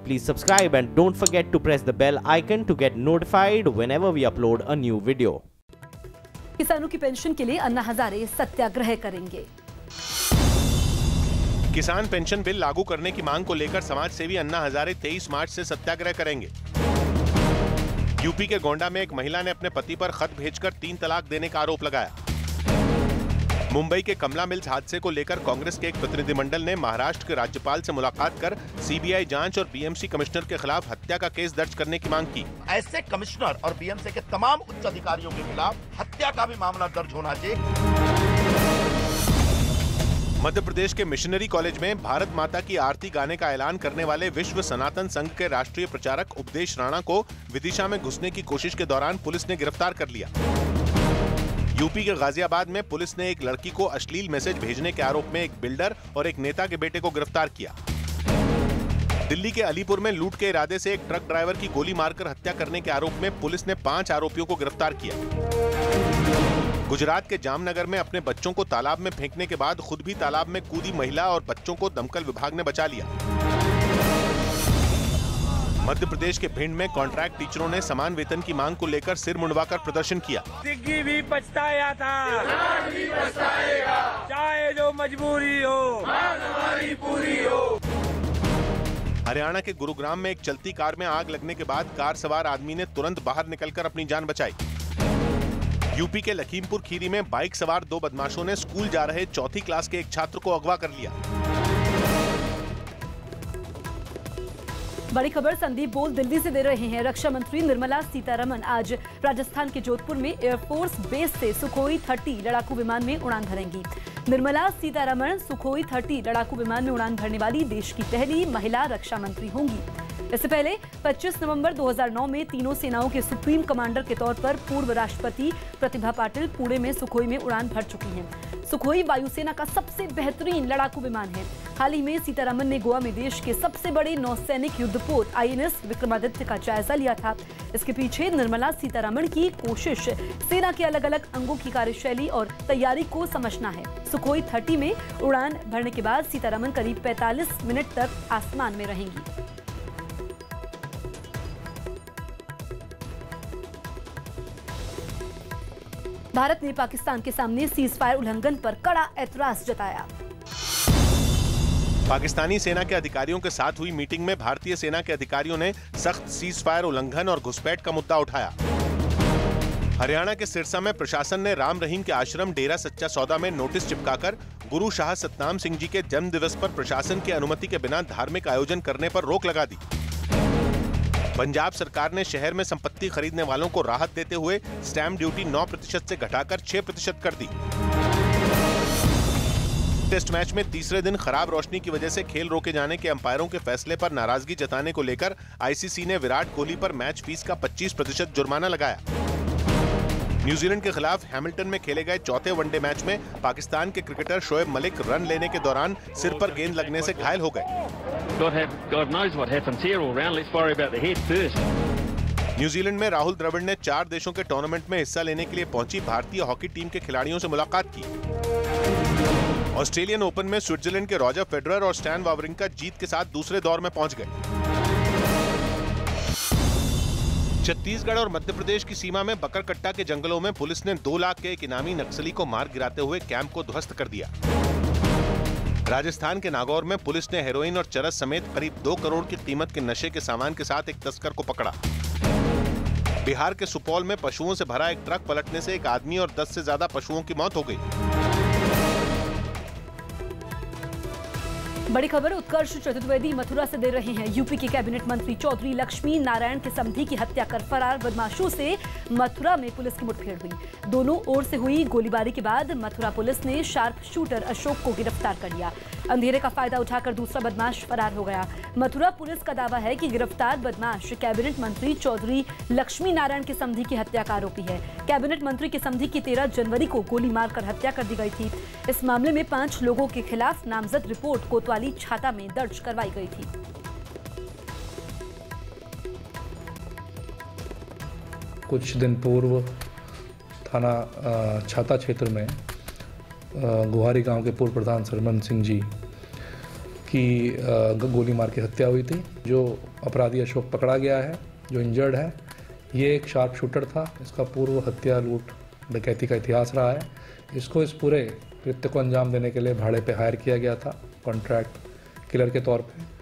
please subscribe and don't forget to press the bell icon to get notified whenever we upload a new video. किसानों की pension के लिए अन्ना हजारे सत्याग्रह करेंगे। किसान pension bill लागू करने की मांग को लेकर समाज सेवी अन्ना हजारे 23 मार्च से सत्याग्रह करेंगे। यूपी के गोंडा में एक महिला ने अपने पति पर खत भेजकर 3 तलाक देने का आरोप लगाया। मुंबई के कमला मिल्स हादसे को लेकर कांग्रेस के एक प्रतिनिधिमंडल ने महाराष्ट्र के राज्यपाल से मुलाकात कर सीबीआई जांच और बीएमसी कमिश्नर के खिलाफ हत्या का केस दर्ज करने की मांग की। ऐसे कमिश्नर और बीएमसी के तमाम उच्च अधिकारियों के खिलाफ हत्या का भी मामला दर्ज होना चाहिए। मध्य प्रदेश के मिशनरी कॉलेज में भारत माता की आरती गाने का ऐलान करने वाले विश्व सनातन संघ के राष्ट्रीय प्रचारक उपदेश राणा को विदिशा में घुसने की कोशिश के दौरान पुलिस ने गिरफ्तार कर लिया। यूपी के गाजियाबाद में पुलिस ने एक लड़की को अश्लील मैसेज भेजने के आरोप में एक बिल्डर और एक नेता के बेटे को गिरफ्तार किया। दिल्ली के अलीपुर में लूट के इरादे से एक ट्रक ड्राइवर की गोली मारकर हत्या करने के आरोप में पुलिस ने 5 आरोपियों को गिरफ्तार किया। गुजरात के जामनगर में अपने बच्चों को तालाब में फेंकने के बाद खुद भी तालाब में कूदी महिला और बच्चों को दमकल विभाग ने बचा लिया। मध्य प्रदेश के भिंड में कॉन्ट्रैक्ट टीचरों ने समान वेतन की मांग को लेकर सिर मुंडवाकर प्रदर्शन किया। सिग्गी भी पछताया था, भी पछताएगा, चाहे जो मजबूरी हो, हमारी पूरी हो। हरियाणा के गुरुग्राम में एक चलती कार में आग लगने के बाद कार सवार आदमी ने तुरंत बाहर निकलकर अपनी जान बचाई। यूपी के लखीमपुर खीरी में बाइक सवार 2 बदमाशों ने स्कूल जा रहे 4th क्लास के एक छात्र को अगवा कर लिया। बड़ी खबर संदीप बोल दिल्ली से दे रहे हैं। रक्षा मंत्री निर्मला सीतारमण आज राजस्थान के जोधपुर में एयरफोर्स बेस से सुखोई 30 लड़ाकू विमान में उड़ान भरेंगी। निर्मला सीतारमण सुखोई 30 लड़ाकू विमान में उड़ान भरने वाली देश की पहली महिला रक्षा मंत्री होंगी। इससे पहले 25 नवंबर 2009 में तीनों सेनाओं के सुप्रीम कमांडर के तौर पर पूर्व राष्ट्रपति प्रतिभा पाटिल पुणे में सुखोई में उड़ान भर चुकी हैं। सुखोई वायुसेना का सबसे बेहतरीन लड़ाकू विमान है। हाल ही में सीतारमण ने गोवा में देश के सबसे बड़े नौसैनिक युद्धपोत INS विक्रमादित्य का जायजा लिया था। इसके पीछे निर्मला सीतारमण की कोशिश सेना के अलग अलग अंगों की कार्यशैली और तैयारी को समझना है। सुखोई 30 में उड़ान भरने के बाद सीतारमण करीब 45 मिनट तक आसमान में रहेंगी। भारत ने पाकिस्तान के सामने सीज फायर उल्लंघन पर कड़ा ऐतराज जताया। पाकिस्तानी सेना के अधिकारियों के साथ हुई मीटिंग में भारतीय सेना के अधिकारियों ने सख्त सीज फायर उल्लंघन और घुसपैठ का मुद्दा उठाया। हरियाणा के सिरसा में प्रशासन ने राम रहीम के आश्रम डेरा सच्चा सौदा में नोटिस चिपकाकर गुरु शाह सतनाम सिंह जी के जन्म दिवस पर प्रशासन की अनुमति के बिना धार्मिक आयोजन करने पर रोक लगा दी। पंजाब सरकार ने शहर में संपत्ति खरीदने वालों को राहत देते हुए स्टैंप ड्यूटी 9% से घटाकर 6% कर दी। टेस्ट मैच में तीसरे दिन खराब रोशनी की वजह से खेल रोके जाने के अंपायरों के फैसले पर नाराजगी जताने को लेकर आईसीसी ने विराट कोहली पर मैच फीस का 25% जुर्माना लगाया। न्यूजीलैंड के खिलाफ हैमिल्टन में खेले गए चौथे वनडे मैच में पाकिस्तान के क्रिकेटर शोएब मलिक रन लेने के दौरान सिर पर गेंद लगने से घायल हो गए। न्यूजीलैंड में राहुल द्रविड़ ने 4 देशों के टूर्नामेंट में हिस्सा लेने के लिए पहुंची भारतीय हॉकी टीम के खिलाड़ियों से मुलाकात की। ऑस्ट्रेलियन ओपन में स्विट्जरलैंड के रॉजर फेडरर और स्टैन वावरिंका जीत के साथ दूसरे दौर में पहुंच गए। छत्तीसगढ़ और मध्य प्रदेश की सीमा में बकरकट्टा के जंगलों में पुलिस ने 2 लाख के एक इनामी नक्सली को मार गिराते हुए कैंप को ध्वस्त कर दिया। राजस्थान के नागौर में पुलिस ने हेरोइन और चरस समेत करीब 2 करोड़ की कीमत के नशे के सामान के साथ एक तस्कर को पकड़ा। बिहार के सुपौल में पशुओं से भरा एक ट्रक पलटने से एक आदमी और 10 से ज्यादा पशुओं की मौत हो गई। बड़ी खबर उत्कर्ष चतुर्वेदी मथुरा से दे रहे हैं। यूपी के कैबिनेट मंत्री चौधरी लक्ष्मी नारायण के समधी की हत्या कर फरार बदमाशों से मथुरा में पुलिस की मुठभेड़ हुई। दोनों ओर से हुई गोलीबारी के बाद मथुरा पुलिस ने शार्प शूटर अशोक को गिरफ्तार कर लिया। अंधेरे का फायदा उठाकर दूसरा बदमाश फरार हो गया। मथुरा पुलिस का दावा है कि गिरफ्तार बदमाश कैबिनेट मंत्री चौधरी लक्ष्मी नारायण के समधी की हत्या का आरोपी है। कैबिनेट मंत्री के समधी की 13 जनवरी को गोली मारकर हत्या कर दी गई थी। इस मामले में 5 लोगों के खिलाफ नामजद रिपोर्ट कोतवाली छाता में दर्ज करवाई गई थी। कुछ दिन पूर्व थाना छाता क्षेत्र में गुहारी गांव के पूर्व प्रधान सरमन सिंह जी की गोली मार के हत्या हुई थी। जो अपराधी अशोक पकड़ा गया है, जो इंजर्ड है, ये एक शार्प शूटर था। इसका पूर्व हत्या, लूट, डकैती का इतिहास रहा है। इसको इस पूरे कृत्य को अंजाम देने के लिए भाड़े पे हायर किया गया था, कॉन्ट्रैक्ट किलर के तौर पे।